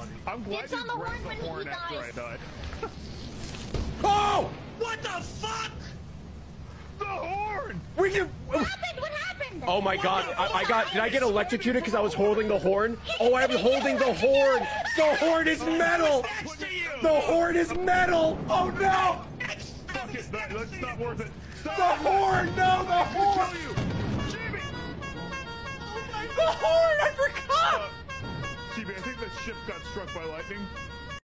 I'm glad It's on the horn when he after I dies. died. Oh! What the fuck? The horn! We can. What happened? What happened? Oh my god! Did I get electrocuted because I was holding the horn? Oh, I'm holding the horn. The horn is metal. Next to you. The horn is metal. Oh no! Fuck it, that's not worth it. Stop. The horn! No, the horn! Kill you! Jimmy! The horn! I forgot! Jimmy, I think the ship got struck by lightning.